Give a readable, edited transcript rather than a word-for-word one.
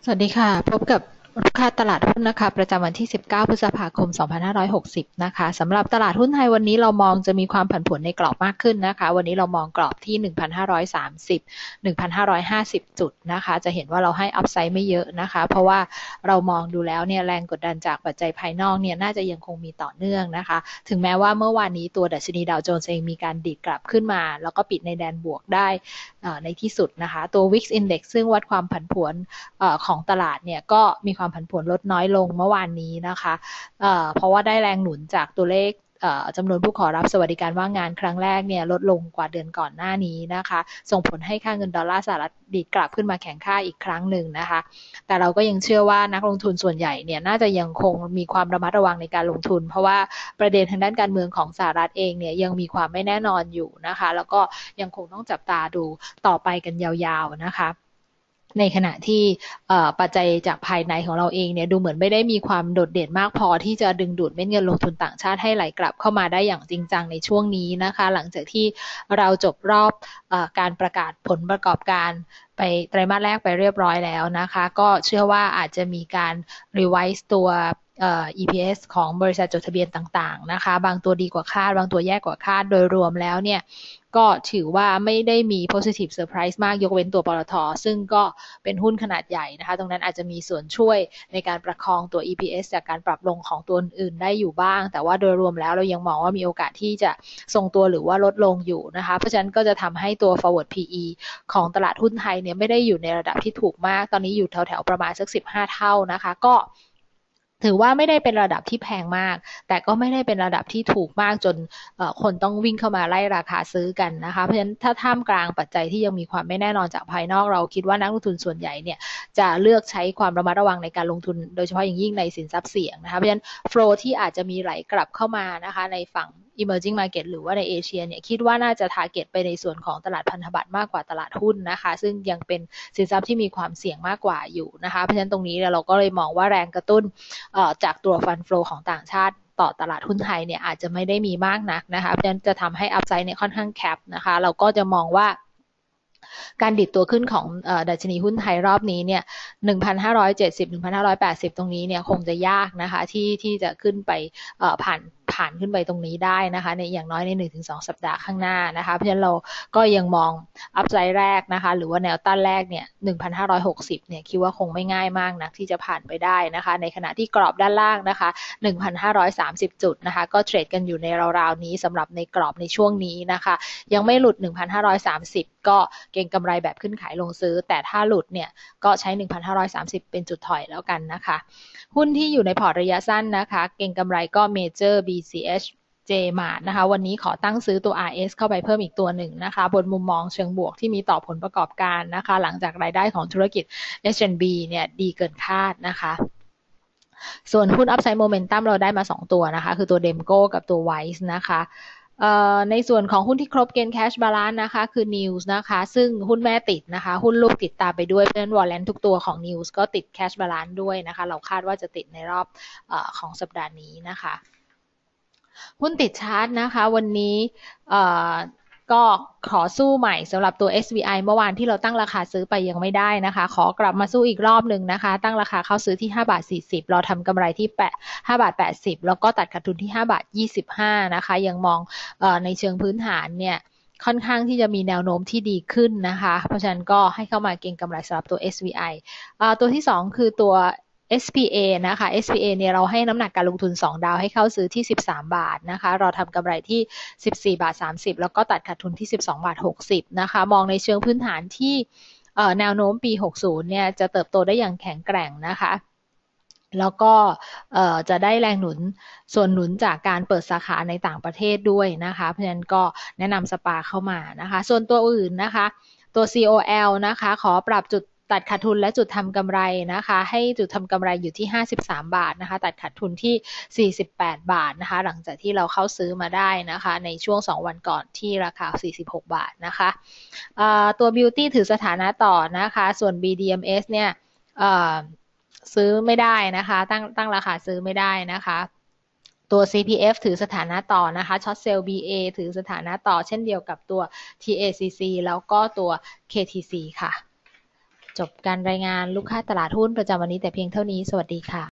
สวัสดีค่ะพบกับลูกค้าตลาดหุ้นนะคะประจำวันที่19พฤษภาคม2560นะคะสำหรับตลาดหุ้นไทยวันนี้เรามองจะมีความผันผวนในกรอบมากขึ้นนะคะวันนี้เรามองกรอบที่1,530 1,550จุดนะคะจะเห็นว่าเราให้อัพไซด์ไม่เยอะนะคะเพราะว่าเรามองดูแล้วเนี่ยแรงกดดันจากปัจจัยภายนอกเนี่ยน่าจะยังคงมีต่อเนื่องนะคะถึงแม้ว่าเมื่อวานนี้ตัวดัชนีดาวโจนส์เองมีการดีดกลับขึ้นมาแล้วก็ปิดในแดนบวกได้ในที่สุดนะคะตัว VIX Index ซึ่งวัดความผันผวนของตลาดเนี่ยก็มีความผันผวนลดน้อยลงเมื่อวานนี้นะคะเพราะว่าได้แรงหนุนจากตัวเลขจำนวนผู้ขอรับสวัสดิการว่างงานครั้งแรกเนี่ยลดลงกว่าเดือนก่อนหน้านี้นะคะส่งผลให้ค่าเงินดอลลาร์สหรัฐดีดกลับขึ้นมาแข็งค่าอีกครั้งหนึ่งนะคะแต่เราก็ยังเชื่อว่านักลงทุนส่วนใหญ่เนี่ยน่าจะยังคงมีความระมัดระวังในการลงทุนเพราะว่าประเด็นทางด้านการเมืองของสหรัฐเองเนี่ยยังมีความไม่แน่นอนอยู่นะคะแล้วก็ยังคงต้องจับตาดูต่อไปกันยาวๆนะคะในขณะที่ปัจจัยจากภายในของเราเองเนี่ยดูเหมือนไม่ได้มีความโดดเด่นมากพอที่จะดึงดูดเม็ดเงินลงทุนต่างชาติให้ไหลกลับเข้ามาได้อย่างจริงจังในช่วงนี้นะคะหลังจากที่เราจบรอบการประกาศผลประกอบการไปไตรมาสแรกไปเรียบร้อยแล้วนะคะก็เชื่อว่าอาจจะมีการ revise ตัวEPS ของบริษัทจดทะเบียนต่างๆนะคะบางตัวดีกว่าคาดบางตัวแย่กว่าคาดโดยรวมแล้วเนี่ยก็ถือว่าไม่ได้มี positive surprise มากยกเว้นตัวปตท.ซึ่งก็เป็นหุ้นขนาดใหญ่นะคะตรงนั้นอาจจะมีส่วนช่วยในการประคองตัว EPS จากการปรับลงของตัวอื่นได้อยู่บ้างแต่ว่าโดยรวมแล้วเรายังมองว่ามีโอกาสที่จะทรงตัวหรือว่าลดลงอยู่นะคะเพราะฉะนั้นก็จะทำให้ตัว forward PE ของตลาดหุ้นไทยเนี่ยไม่ได้อยู่ในระดับที่ถูกมากตอนนี้อยู่แถวๆประมาณสัก15เท่านะคะก็ถือว่าไม่ได้เป็นระดับที่แพงมากแต่ก็ไม่ได้เป็นระดับที่ถูกมากจนคนต้องวิ่งเข้ามาไล่ราคาซื้อกันนะคะเพราะฉะนั้นถ้าท่ามกลางปัจจัยที่ยังมีความไม่แน่นอนจากภายนอกเราคิดว่านักลงทุนส่วนใหญ่เนี่ยจะเลือกใช้ความระมัดระวังในการลงทุนโดยเฉพาะอย่างยิ่งในสินทรัพย์เสี่ยงนะคะเพราะฉะนั้นโฟลที่อาจจะมีไหลกลับเข้ามานะคะในฝั่ง emerging market หรือว่าในเอเชียเนี่ยคิดว่าน่าจะ target ไปในส่วนของตลาดพันธบัตรมากกว่าตลาดหุ้นนะคะซึ่งยังเป็นสินทรัพย์ที่มีความเสี่ยงมากกว่าอยู่นะคะเพราะฉะนั้นตรงนี้เราก็เลยมองว่าแรงกระตุ้นจากตัวฟันโฟลของต่างชาติต่อตลาดหุ้นไทยเนี่ยอาจจะไม่ได้มีมากนักนะคะเพราะฉะนั้นจะทำให้อัพไซด์เนี่ยค่อนข้างแคปนะคะเราก็จะมองว่าการดิดตัวขึ้นของดัชนีหุ้นไทยรอบนี้เนี่ย1,570 1,580ตรงนี้เนี่ยคงจะยากนะคะที่จะขึ้นไปผ่านขึ้นไปตรงนี้ได้นะคะในอย่างน้อยใน 1-2 สัปดาห์ข้างหน้านะคะเพราะฉะนั้นเราก็ยังมองอัพไซด์แรกนะคะหรือว่าแนวต้านแรกเนี่ย1,560เนี่ยคิดว่าคงไม่ง่ายมากนักที่จะผ่านไปได้นะคะในขณะที่กรอบด้านล่างนะคะ1,530จุดนะคะก็เทรดกันอยู่ในราวๆนี้สำหรับในกรอบในช่วงนี้นะคะยังไม่หลุด1,530ก็เก็งกำไรแบบขึ้นขายลงซื้อแต่ถ้าหลุดเนี่ยก็ใช้1,530เป็นจุดถอยแล้วกันนะคะหุ้นที่อยู่ในพอร์ตระยะสั้นนะคะเก็งกำไรก็ Major BCH JMart นะคะวันนี้ขอตั้งซื้อตัว RS เข้าไปเพิ่มอีกตัวหนึ่งนะคะบนมุมมองเชิงบวกที่มีต่อผลประกอบการนะคะหลังจากรายได้ของธุรกิจ H&B เนี่ยดีเกินคาดนะคะส่วนหุ้น Upside Momentum เราได้มา2ตัวนะคะคือตัว Demco กับตัว Wise นะคะในส่วนของหุ้นที่ครบเกณฑ์ cash balance นะคะคือ News นะคะซึ่งหุ้นแม่ติดนะคะหุ้นลูกติดตามไปด้วยเพราะฉะนั้น warrant ทุกตัวของ News ก็ติด cash balance ด้วยนะคะเราคาดว่าจะติดในรอบของสัปดาห์นี้นะคะหุ้นติดชาร์ตนะคะวันนี้ก็ขอสู้ใหม่สำหรับตัว SVI เมื่อวานที่เราตั้งราคาซื้อไปยังไม่ได้นะคะขอกลับมาสู้อีกรอบหนึ่งนะคะตั้งราคาเข้าซื้อที่5 บาท 40เราทำกำไรที่5 บาท 80แล้วก็ตัดขาดทุนที่5 บาท 25นะคะยังมองในเชิงพื้นฐานเนี่ยค่อนข้างที่จะมีแนวโน้มที่ดีขึ้นนะคะเพราะฉะนั้นก็ให้เข้ามาเก็งกำไรสำหรับตัว SVI ตัวที่2คือตัว SPA นะคะ SPA เนี่ยเราให้น้ำหนักการลงทุน2ดาวให้เข้าซื้อที่13 บาทนะคะเราทำกำไรที่14 บาท 30แล้วก็ตัดขาดทุนที่12 บาท 60นะคะมองในเชิงพื้นฐานที่แนวโน้มปี60เนี่ยจะเติบโตได้อย่างแข็งแกร่งนะคะแล้วก็จะได้แรงหนุนส่วนหนุนจากการเปิดสาขาในต่างประเทศด้วยนะคะเพราะฉะนั้นก็แนะนำสปาเข้ามานะคะส่วนตัวอื่นนะคะตัว COL นะคะขอปรับจุดตัดขาดทุนและจุดทำกำไรนะคะให้จุดทำกำไรอยู่ที่53 บาทนะคะตัดขาดทุนที่48 บาทนะคะหลังจากที่เราเข้าซื้อมาได้นะคะในช่วง2วันก่อนที่ราคา46 บาทนะคะตัว Beauty ถือสถานะต่อนะคะส่วน BDMs เนี่ยซื้อไม่ได้นะคะตั้งราคาซื้อไม่ได้นะคะตัว CPF ถือสถานะต่อนะคะช็อตเซล BA ถือสถานะต่อเช่นเดียวกับตัว TACC แล้วก็ตัว KTC ค่ะจบการรายงานลูกค้าตลาดหุ้นประจำวันนี้แต่เพียงเท่านี้สวัสดีค่ะ